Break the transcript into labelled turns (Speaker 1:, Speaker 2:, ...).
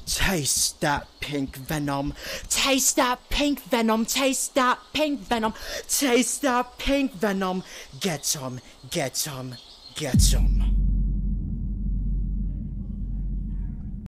Speaker 1: Taste that pink venom. Taste that pink venom. Taste that pink venom. Taste that pink venom. Get some, get some, get some.